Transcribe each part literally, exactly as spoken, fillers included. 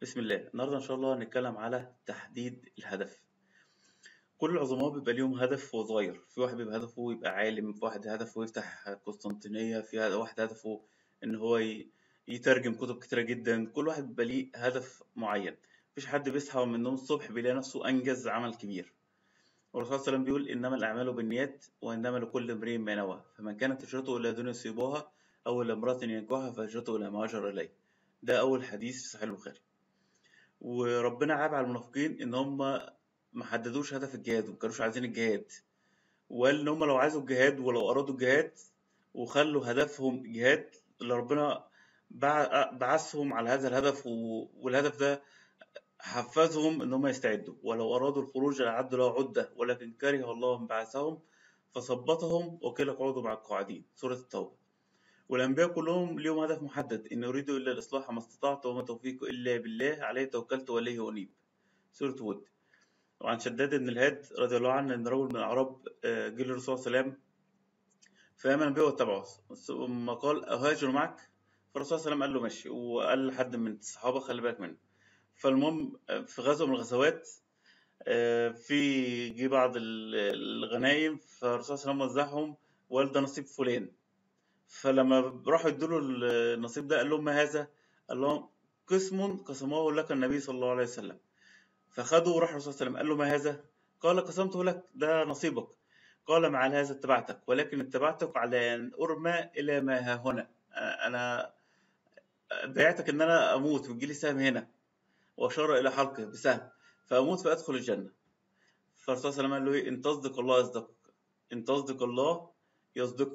بسم الله. النهارده ان شاء الله هنتكلم على تحديد الهدف. كل العظماء بيبقى ليهم هدف وهو صغير. في واحد بيبقى هدفه يبقى عالم، في واحد هدفه يفتح قسطنطينية، في واحد هدفه ان هو ي- يترجم كتب كتيرة جدا. كل واحد بيبقى ليه هدف معين. مفيش حد بيصحى من النوم الصبح بيلاقي نفسه انجز عمل كبير. والرسول صلى الله عليه وسلم بيقول انما الاعمال بالنيات وانما لكل امرئ ما نوى، فمن كانت هجرته الى دنيا يصيبها او الى امرأة ينكحها فهجرته الى ما هاجر اليه. ده اول حديث في صحيح البخاري. وربنا عاب على المنافقين ان هم ما حددوش هدف الجهاد وما كانوش عايزين الجهاد، وقال ان هم لو عايزوا الجهاد ولو ارادوا الجهاد وخلوا هدفهم جهاد، اللي ربنا بع- بعثهم على هذا الهدف و- والهدف ده حفزهم ان هم يستعدوا، ولو ارادوا الخروج لاعدوا له عده ولكن كره الله انبعاثهم فثبطهم وقيل اقعدوا مع القاعدين. سوره التوبه. والانبياء كلهم ليهم هدف محدد: ان اريد الا الاصلاح ما استطعت وما توفيق الا بالله عليه توكلت واليه انيب. سوره هود. وعن شداد بن الهاد رضي الله عنه ان رجل من الاعراب آه، جه للرسول صلى الله عليه وسلم فامن به واتبعه، ثم قال اهاجر معك؟ فالرسول صلى الله عليه وسلم قال له ماشي، وقال لحد من الصحابه خلي بالك منه. فالمهم آه، في غزوه من الغزوات آه، في جه بعض ال- الغنايم، فالرسول صلى الله عليه وسلم وزعهم وقال ده نصيب فلان. فلما راحوا يدوا له النصيب ده قال لهم ما هذا؟ قال لهم قسم قسمه لك النبي صلى الله عليه وسلم. فخدوا وراح الرسول صلى الله عليه وسلم قال له ما هذا؟ قال قسمته لك، ده نصيبك. قال مع هذا اتبعتك، ولكن اتبعتك على ان ارمى الى ما ها هنا. انا بعتك ان انا اموت ويجي سهم هنا، واشار الى حلقه بسهم فاموت فادخل الجنه. فالرسول صلى الله عليه وسلم قال له ايه؟ ان تصدق الله يصدقك، ان تصدق الله يصدقك.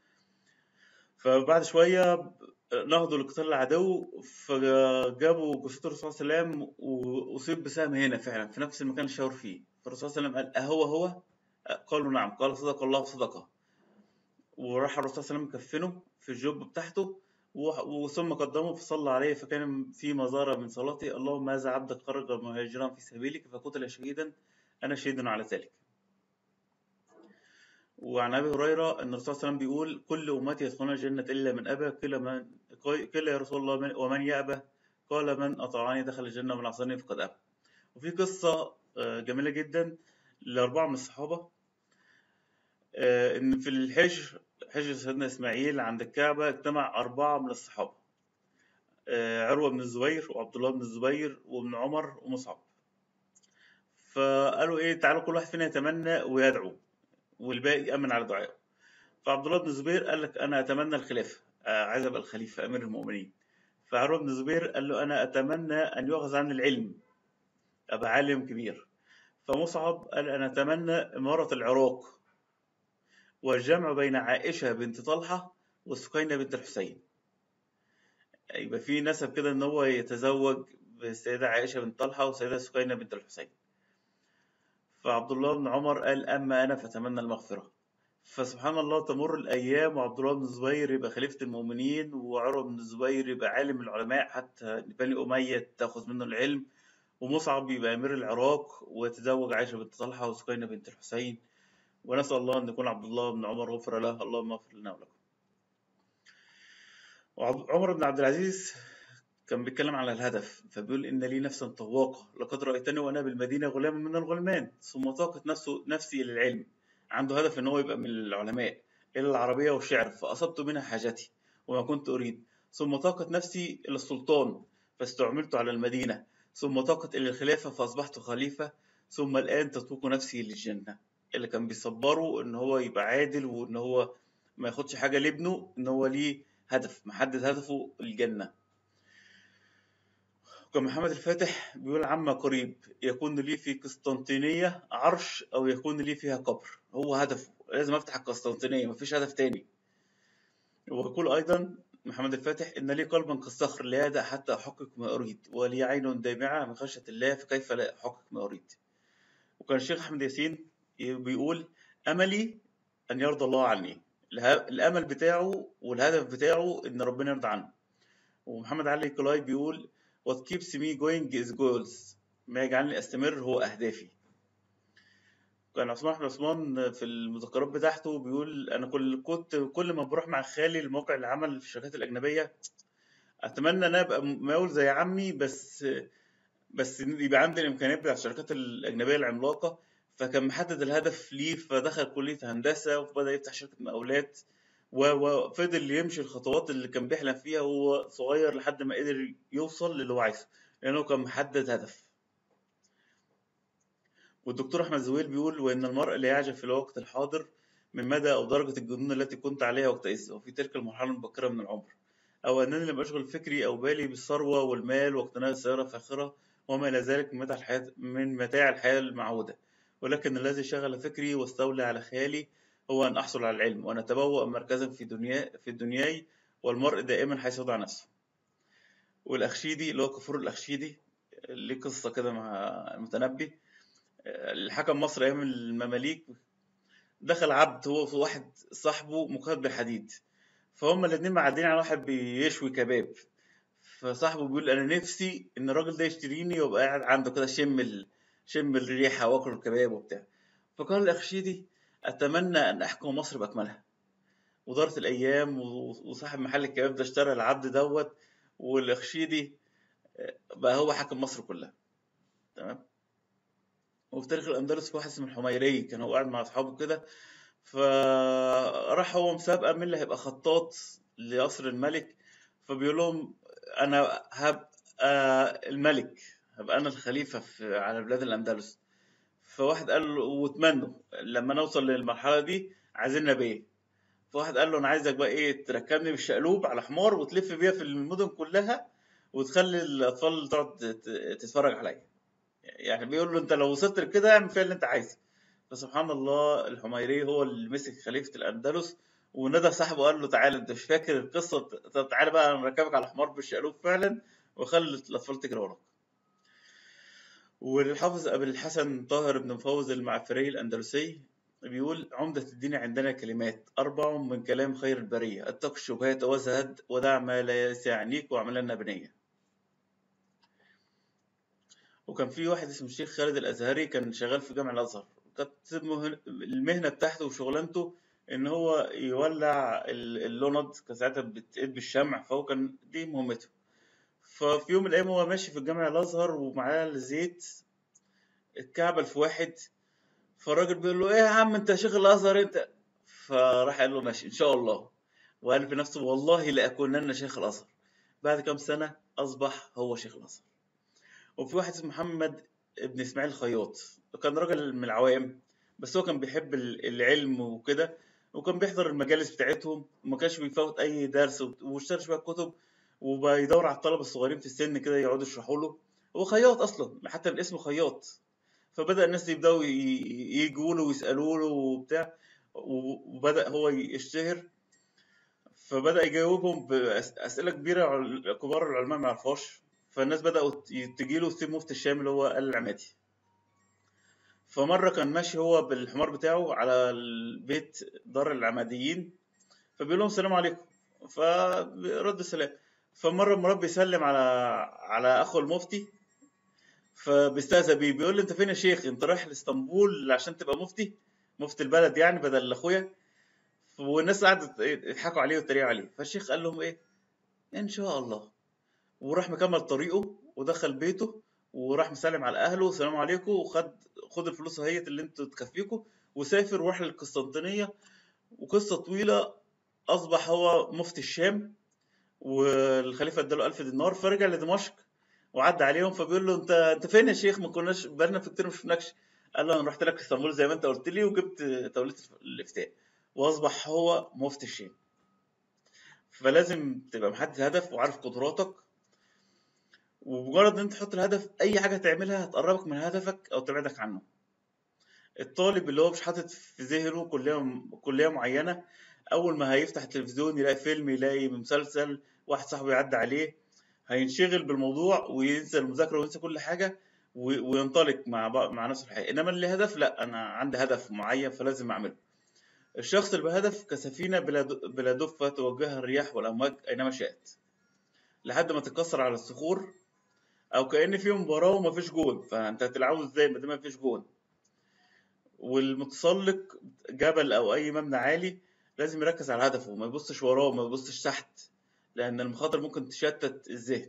فبعد شويه نهضوا لقتال العدو، فجابوا جثة الرسول صلى الله عليه وسلم وأصيب بسهم هنا فعلا في نفس المكان اللي شاور فيه. فالرسول صلى الله عليه وسلم قال أهو هو؟ قالوا نعم. قال صدق الله صدقه. وراح الرسول صلى الله عليه وسلم كفنه في الجب بتاعته و- وثم قدمه فصلى عليه، فكان في مزارة من صلاته: اللهم هذا عبدك خرج مهاجرا في سبيلك فقتل شهيدا، أنا شهيد على ذلك. وعن ابي هريره ان الرسول صلى الله عليه وسلم بيقول كل امتي يدخلون الجنه الا من ابى. قيل من قيل يا رسول الله من ومن يابى؟ قال من اطاعني دخل الجنه ومن عصاني فقد ابى. وفي قصه آه، جميله جدا لاربعه من الصحابه، آه، ان في الحجر، حجر سيدنا اسماعيل عند الكعبه، اجتمع اربعه من الصحابه: آه، عروه بن الزبير وعبد الله بن الزبير وابن عمر ومصعب. فقالوا ايه؟ تعالوا كل واحد فينا يتمنى ويدعو والباقي يامن على دعائه. فعبد الله بن الزبير قال لك انا اتمنى الخلافه، آه، عايز ابقى الخليفه امير المؤمنين. فعروه بن الزبير قال له انا اتمنى ان يؤخذ عني العلم، ابقى عالم كبير. فمصعب قال انا اتمنى اماره العراق والجمع بين عائشه بنت طلحه وسكينه بنت الحسين. يبقى في نسب كده ان هو يتزوج بالسيده عائشه بنت طلحه والسيده سكينه بنت الحسين. فعبد الله بن عمر قال اما انا فاتمنى المغفره. فسبحان الله تمر الأيام وعبد الله بن الزبير يبقى خليفة المؤمنين، وعروة بن الزبير يبقى عالم العلماء حتى بني أمية تاخذ منه العلم، ومصعب يبقى أمير العراق ويتزوج عائشة بنت طلحة وسكينة بنت الحسين. ونسأل الله أن يكون عبد الله بن عمر غفر له، اللهم اغفر لنا ولكم. وعمر بن عبد العزيز كان بيتكلم على الهدف، فبيقول إن لي نفسا طواقة لقد رأيتني وأنا بالمدينة غلاما من الغلمان ثم طاقت نفسه نفسي للعلم. عنده هدف إن هو يبقى من العلماء، إلى العربية والشعر فأصبت منها حاجتي وما كنت أريد. ثم طاقت نفسي إلى السلطان فاستعملت على المدينة. ثم طاقت إلى الخلافة فأصبحت خليفة. ثم الآن تطوق نفسي للجنة. اللي كان بيصبره إن هو يبقى عادل وإن هو ما ياخدش حاجة لابنه، إن هو ليه هدف محدد، هدفه الجنة. كان محمد الفاتح بيقول عما قريب يكون لي في قسطنطينية عرش أو يكون لي فيها قبر. هو هدفه لازم أفتح القسطنطينية، مفيش هدف تاني. ويقول أيضا محمد الفاتح إن لي قلبا كالصخر لا يهدأ حتى أحقق ما أريد، ولي عين دامعة من خشية الله فكيف لا أحقق ما أريد. وكان الشيخ أحمد ياسين بيقول أملي أن يرضى الله عني. اله- الأمل بتاعه والهدف بتاعه إن ربنا يرضى عنه. ومحمد علي كلاي بيقول what keeps me going is goals. ما يجعلني استمر هو اهدافي. كان عثمان احمد عثمان في المذكرات بتاعته بيقول انا كل كنت كل ما بروح مع خالي لموقع العمل في الشركات الاجنبيه اتمنى ان انا ابقى مقاول زي عمي، بس بس إن يبقى عندي الامكانيات بتاع الشركات الاجنبيه العملاقه. فكان محدد الهدف ليه، فدخل كليه هندسه وبدا يفتح شركه مقاولات، و- وفضل يمشي الخطوات اللي كان بيحلم فيها وهو صغير لحد ما قدر يوصل للي هو عايزه، لانه كان محدد هدف. والدكتور احمد زويل بيقول: وان المرء لا يعجب في الوقت الحاضر من مدى او درجه الجنون التي كنت عليها وقتئذ وفي تلك المرحله المبكره من العمر، او انني لم اشغل فكري او بالي بالثروه والمال واقتناء السياره الفاخره وما الى ذلك من متاع الحياه من متاع الحياه المعوده، ولكن الذي شغل فكري واستولى على خيالي هو ان احصل على العلم وان اتبوأ مركزا في دنيا في الدنياي، والمرء دائما حيث يضع نفسه. والاخشيدي اللي هو كفور الاخشيدي ليه قصه كده مع المتنبي. الحكم مصر ايام المماليك، دخل عبد هو في واحد صاحبه مقيد بالحديد، فهم الاتنين معديين على واحد بيشوي كباب، فصاحبه بيقول: انا نفسي ان الراجل ده يشتريني وابقى قاعد عنده كده شم ال... شم الريحه واكل الكباب وبتاع. فقال الاخشيدي: اتمنى ان احكم مصر باكملها. ودارت الايام و- وصاحب محل الكباب ده اشترى العبد دوت، والاخشيدي بقى هو حاكم مصر كلها. تمام. وفي تاريخ الاندلس في واحد اسمه الحميري، كان هو قاعد مع اصحابه كده، فراح هو مسابقة مين اللي هيبقى خطاط لقصر الملك، فبيقول لهم: أنا هبقى الملك، هبقى أنا الخليفة في على بلاد الأندلس. فواحد قال له: واتمنوا لما نوصل للمرحلة دي عايزين نبيه. فواحد قال له: أنا عايزك بقى إيه، تركبني بالشقلوب على حمار وتلف بيها في المدن كلها وتخلي الأطفال تقعد تت- تتفرج عليا. يعني بيقول له: أنت لو وصلت لكده اعمل فيها اللي أنت عايزه. فسبحان الله الحميري هو اللي مسك خليفة الأندلس، ونادى صاحبه قال له: تعالى أنت مش فاكر القصة، طب تعالى بقى أنا مركبك على حمار بالشقلوب فعلا وخلي الأطفال تجري وراك. والحافظ أبي الحسن طاهر بن مفوز المعفري الأندلسي بيقول: عمدة الدين عندنا كلمات أربع من كلام خير البرية: اتق الشبهات وزهد ودع ما لا يعنيك واعمل لنا بنية. وكان في واحد اسمه الشيخ خالد الأزهري كان شغال في جامع الأزهر، كانت مهن- المهنة بتاعته وشغلانته إن هو يولع ال- اللوند، كان ساعتها بتقيد بالشمع، فهو كان دي مهمته. ففي يوم من الأيام هو ماشي في الجامع الأزهر ومعاه الزيت، اتكعبل في واحد، فالراجل بيقول له: إيه يا عم أنت شيخ الأزهر أنت؟ فراح قال له: ماشي إن شاء الله. وقال في نفسه: والله لأكونن شيخ الأزهر. بعد كام سنة أصبح هو شيخ الأزهر. وفي واحد اسمه محمد ابن اسماعيل الخياط، كان راجل من العوام، بس هو كان بيحب ال- العلم وكده، وكان بيحضر المجالس بتاعتهم وما كانش بيفوت اي درس، وت- واشترى شويه كتب وبيدور على الطلبه الصغيرين في السن كده يقعدوا يشرحوا له. هو خياط اصلا، حتى من اسمه خياط. فبدا الناس يبداوا ي- ي- يجوا له ويسالوا له وبتاع، و- وبدا هو يشتهر. فبدأ يجاوبهم بأسئلة كبيرة عل- كبار العلماء ما يعرفوهاش، فالناس بدأوا تجي له ستيف مفتي الشام اللي هو آل العمادي. فمرة كان ماشي هو بالحمار بتاعه على البيت دار العماديين، فبيقول لهم: السلام عليكم. فرد السلام. فمرة المربي بيسلم على على أخو المفتي، فبيستهزأ بيه، بيقول له: أنت فين يا شيخ؟ أنت رايح لإسطنبول عشان تبقى مفتي؟ مفتي البلد يعني بدل أخويا؟ والناس قعدت يضحكوا عليه ويتريقوا عليه. فالشيخ قال لهم: إيه، إن شاء الله. وراح مكمل طريقه ودخل بيته، وراح مسلم على اهله: السلام عليكم، وخد خد الفلوس اهيت اللي انتوا تكفيكم، وسافر وراح للقسطنطينيه. وقصه طويله، اصبح هو مفتي الشام، والخليفه اداله ألف دينار، فرجع لدمشق وعدى عليهم، فبيقول له: انت انت فين يا شيخ؟ ما كناش بقالنا في كتير ما شفناكش. قال له: انا رحت لك اسطنبول زي ما انت قلت لي وجبت تولية الافتاء. واصبح هو مفتي الشام. فلازم تبقى محدد هدف وعارف قدراتك، ومجرد ان انت تحط الهدف اي حاجه تعملها هتقربك من هدفك او تبعدك عنه. الطالب اللي هو مش حاطط في ذهنه كليه كليه معينه، اول ما هيفتح التلفزيون يلاقي فيلم، يلاقي مسلسل، واحد صاحبه يعدي عليه، هينشغل بالموضوع وينسى المذاكره وينسى كل حاجه، و- وينطلق مع بق- مع نفسه الحقيقه. انما اللي هدف، لا انا عندي هدف معين فلازم اعمله. الشخص اللي بهدف كسفينه بلا د- بلا دفه توجهها الرياح والامواج اينما شاءت، لحد ما تتكسر على الصخور، او كأن في مباراه ومفيش جون، فانت هتلعبه ازاي ما دام مفيش جون. والمتسلق جبل او اي مبنى عالي لازم يركز على هدفه، ما يبصش وراه، ما يبصش تحت، لأن المخاطر ممكن تشتت الذهن.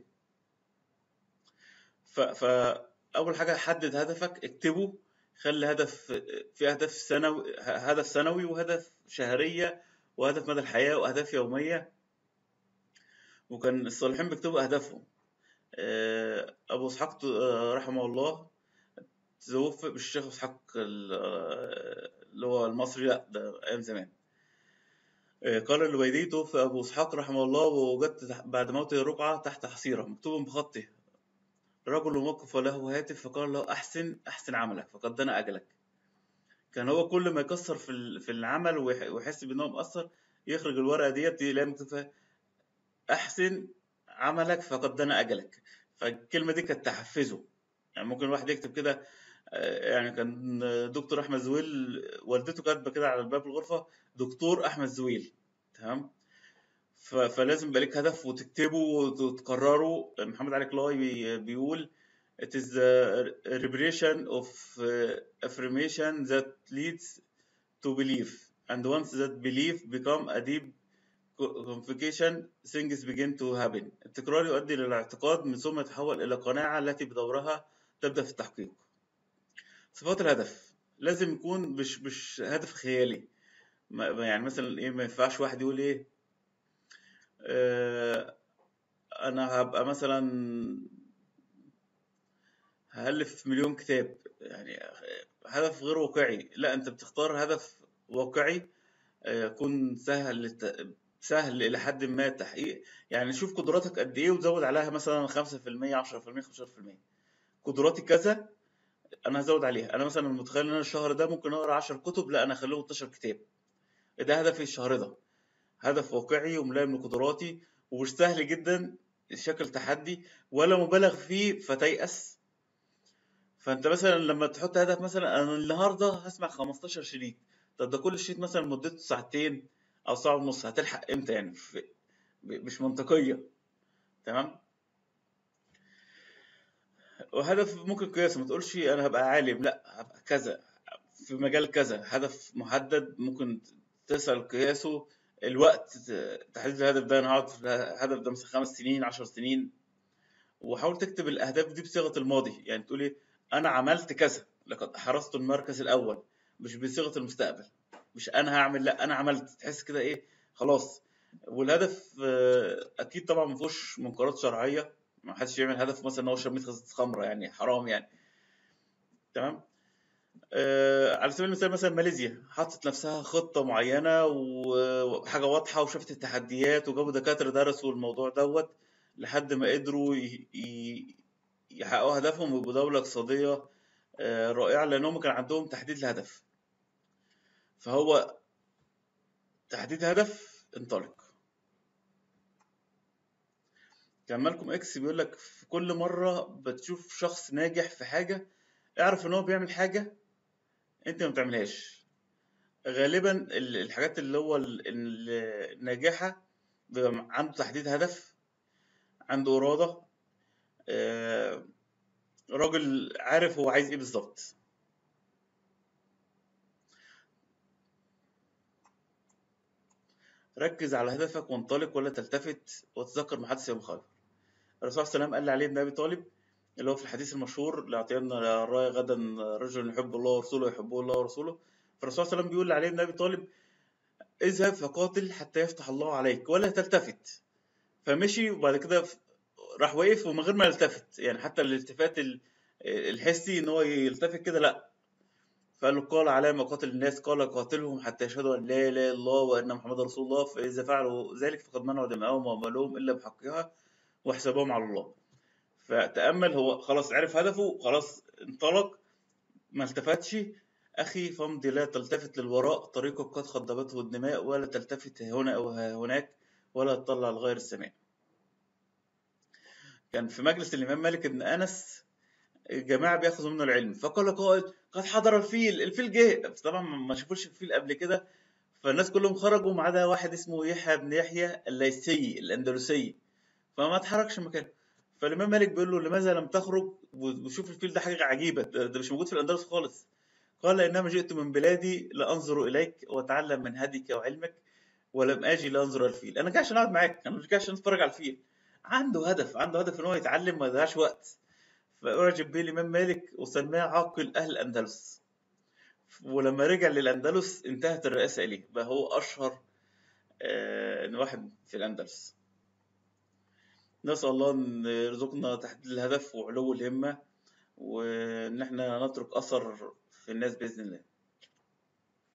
فأول حاجة حدد هدفك، اكتبه، خلي هدف، في أهداف سنوي، هدف سنوي وهدف شهرية وهدف مدى الحياة وأهداف يومية. وكان الصالحين بيكتبوا أهدافهم. آه، أبو إسحاق آه، رحمه الله توفي، مش الشيخ أبو إسحاق ال- آه، اللي هو المصري، لأ ده أيام زمان. آه، قال الويدي: توفي أبو إسحاق رحمه الله ووجدت تح- بعد موته رقعة تحت حصيرة مكتوب بخطه: رجل وقف وله هاتف فقال له: أحسن أحسن عملك فقد دنا أجلك. كان هو كل ما يكسر في ال- في العمل ويح- ويحس بأنه مقصر، يخرج الورقة ديت يلاقي مكتوب فيها: أحسن عملك فقد دنا أجلك. فالكلمة دي كانت تحفزه. يعني ممكن الواحد يكتب كده. آه، يعني كان دكتور أحمد زويل والدته كاتبة كده على باب الغرفة: دكتور أحمد زويل. تمام. ف- فلازم يبقى ليك هدف وتكتبه وتكرره. محمد علي كلاي بي- بيقول: It is the repetition of uh, affirmation that leads to belief, and once that belief become a deep conviction, things begin to happen. التكرار يؤدي للاعتقاد من ثم يتحول إلى قناعة التي بدورها تبدأ في التحقيق. صفات الهدف: لازم يكون مش مش هدف خيالي. ما- يعني مثلا ايه، ما ينفعش واحد يقول ايه: آه انا هبقى مثلا هألف مليون كتاب. يعني هدف غير واقعي. لا، انت بتختار هدف واقعي، آه، يكون سهل للت... سهل إلى حد ما التحقيق. يعني شوف قدراتك قد إيه وزود عليها مثلا خمسة في المية، عشرة في المية، خمسة عشر في المية. قدراتي كذا، أنا هزود عليها. أنا مثلا متخيل إن أنا الشهر ده ممكن أقرأ عشر كتب، لا أنا أخليهم اتناشر كتاب. ده هدفي الشهر ده، هدف واقعي وملائم لقدراتي ومش سهل جدا، شكل تحدي ولا مبالغ فيه فتيأس. فانت مثلا لما تحط هدف مثلا: انا النهارده هسمع خمستاشر شريط. طب ده كل شريط مثلا مدته ساعتين او ساعه ونص، هتلحق امتى يعني؟ في مش منطقيه. تمام. وهدف ممكن قياسه، ما تقولش انا هبقى عالم، لا هبقى كذا في مجال كذا. هدف محدد ممكن تسأل قياسه. الوقت، تحديد الهدف ده: انا هقعد في الهدف ده مثلا خمس سنين، عشر سنين. وحاول تكتب الاهداف دي بصيغه الماضي. يعني تقول ايه: انا عملت كذا، لقد حرزت المركز الاول. مش بصيغه المستقبل، مش انا هعمل، لا انا عملت. تحس كده ايه، خلاص. والهدف آه، اكيد طبعا ما فيهوش منكرات شرعيه. ما حدش يعمل هدف مثلا ان هو يشرب مية خزة خمره، يعني حرام يعني. تمام. آه على سبيل المثال مثلا ماليزيا حطت نفسها خطه معينه وحاجه واضحه، وشافت التحديات وجابوا دكاتره درسوا الموضوع دوت لحد ما قدروا ي- ي- يحققوا هدفهم ويبقوا دولة اقتصادية آه، رائعة، لأنهم كان عندهم تحديد الهدف. فهو تحديد هدف، انطلق. كان مالكم اكس بيقول لك: في كل مرة بتشوف شخص ناجح في حاجة، اعرف ان هو بيعمل حاجة انت ما بتعملهاش. غالبا ال- الحاجات اللي هو ال- ال- الناجحة بيبقى عنده تحديد هدف، عنده إرادة، آه، راجل عارف هو عايز ايه بالظبط. ركز على هدفك وانطلق ولا تلتفت، وتذكر محادثة يوم خالد. الرسول صلى الله عليه وسلم قال لعلي بن ابي طالب، اللي هو في الحديث المشهور: لاعطينا الرايه غدا رجل يحب الله ورسوله يحبه الله ورسوله. فالرسول صلى الله عليه وسلم بيقول لعلي بن ابي طالب: اذهب فقاتل حتى يفتح الله عليك ولا تلتفت. فمشي وبعد كده ف- راح واقف ومن غير ما يلتفت. يعني حتى الالتفات ال- الحسي ان هو يلتفت كده لا. فقال له: قال على ما قاتل الناس؟ قال: قاتلهم حتى يشهدوا ان لا اله الا الله وان محمد رسول الله، فاذا فعلوا ذلك فقد منعوا دماءهم واموالهم الا بحقها وحسابهم على الله. فتأمل، هو خلاص عرف هدفه، خلاص انطلق، ما التفتش. أخي فامضي لا تلتفت للوراء، طريقك قد خضبته الدماء، ولا تلتفت هنا أو هناك، ولا تطلع لغير السماء. كان في مجلس الإمام مالك بن أنس جماعة بياخذوا منه العلم، فقال قائل: قد حضر الفيل، الفيل جه. بس طبعا ما شافوش الفيل قبل كده. فالناس كلهم خرجوا ما عدا واحد اسمه يحيى بن يحيى الليثي الأندلسي، فما اتحركش مكانه. فالإمام مالك بيقول له: لماذا لم تخرج وشوف الفيل؟ ده حاجة عجيبة، ده ده مش موجود في الأندلس خالص. قال: إنما جئت من بلادي لأنظر إليك وأتعلم من هديك وعلمك، ولم اجي لانظر الفيل. انا جاي عشان اقعد معاك، انا مش جاي عشان اتفرج على الفيل. عنده هدف، عنده هدف ان هو يتعلم، ما يضيعش وقت. فأعجب به الإمام مالك وسماه عاقل أهل الأندلس. ولما رجع للأندلس انتهت الرئاسة إليه، بقى هو أشهر آه، واحد في الأندلس. نسأل الله أن يرزقنا تحديد الهدف وعلو الهمة، وإن احنا نترك أثر في الناس بإذن الله.